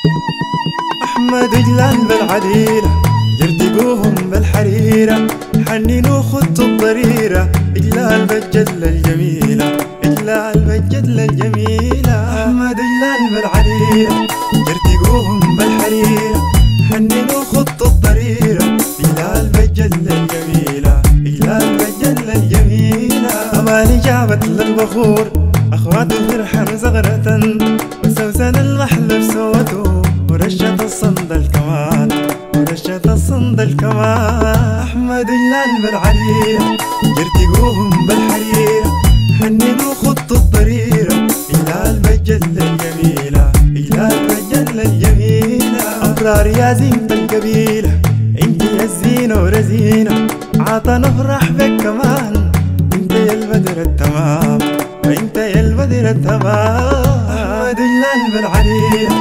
أحمد جلال بالعديلة يرتقوهم بالحريرة، حننوا خطوا الضريرة، إجلال بالجدلة الجميلة، إجلال بالجدلة الجميلة. أحمد جلال بالعديلة يرتقوهم بالحريرة، حننوا خطوا الضريرة، إجلال بالجدلة الجميلة، إجلال بالجدلة الجميلة. أماني جابت للبخور أخواته فرحة زغرة، وسوسن المحلب سوته ورشة الصندل كمان، ورشة الصندل كمان. أحمد جلال بالعديلة يرتقوهم بالحريرة، حننوا خطوا الضريرة، إجلال بالجدلة الجميلة، إجلال بالجدلة الجميلة. أبرار يا زينة القبيلة انت يا الزينة ورزينة، عطا نفرح بك كمان، انت يا البدر التمام، وانت يا البدر التمام. أحمد جلال بالعديلة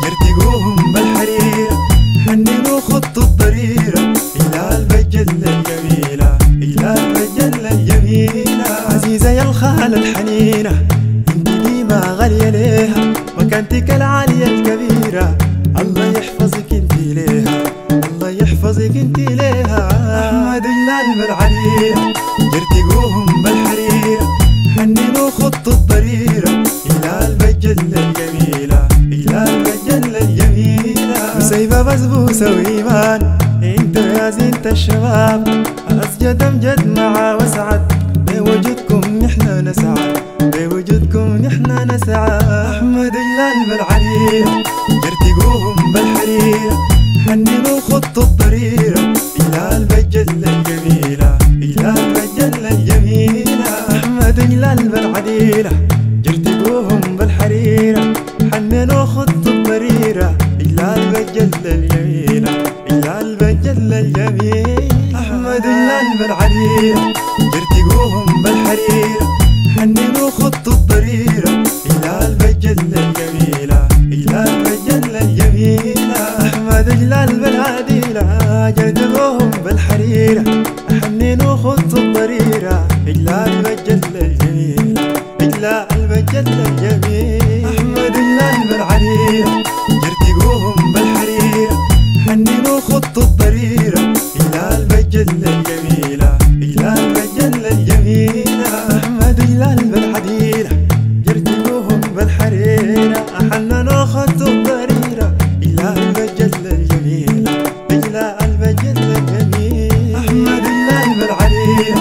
يرتقوهم بالحريرة، حننوا خطوا الضريرة، إجلال بالجدلة الجميلة، إجلال بالجدلة الجميلة. عزيزة يا الخالة الحنينة انت ديما غالية ليها، مكانتك العالية الكبيرة، الله يحفظك انت ليها، الله يحفظك انت ليها. أحمد جلال بالعديلة يرتقوهم بالحريرة، حننوا خطوا الضريرة، إجلال بالجدلة الجميلة، إجلال بالجدلة الجميلة. وسيبة بسبوسة وإيمان انت يا زينة الشباب، أسجد أمجد مع وسعد، بوجودكم نحنا نسعد، بوجودكم نحنا نسعد. أحمد جلال بالعديلة يرتقوهم بالحريرة، حننوا خطوا الضريرة، إجلال بالجدلة الجميلة، إجلال بالجدلة الجميلة. أحمد جلال بالعديلة يرتقوهم بالحريرة، حننوا خطوا الضريرة، إجلال بالجدلة الجميلة، إجلال بالجدلة الجميلة. أحمد جلال بالعديلة يرتقوهم بالحريرة، حننوا خطوا الضريرة، إجلال بالجدلة الجميلة، إجلال بالجدلة الجميلة. أحمد جلال بالعديلة يرتقوهم بالحريرة، حننوا خطوا الضريرة، إجلال بالجدلة الجميلة، إجلال بالجدلة الجميلة. أحمد جلال بالعديلة يرتقوهم بالحريرة، حننوا خطوا الضريرة، إجلال بالجدلة الجميلة، إجلال بالجدلة الجميلة. أحمد جلال بالعديلة يرتقوهم بالحريرة، حننوا خطوا الضريرة، إجلال بالجدلة الجميلة، إجلال بالجدلة الجميلة. أحمد جلال بالعديلة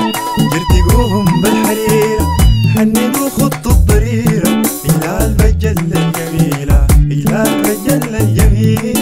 يرتقوهم بالحريرة، حننوا خطوا الضريرة، إجلال بالجدلة الجميلة، إجلال بالجدلة الجميلة.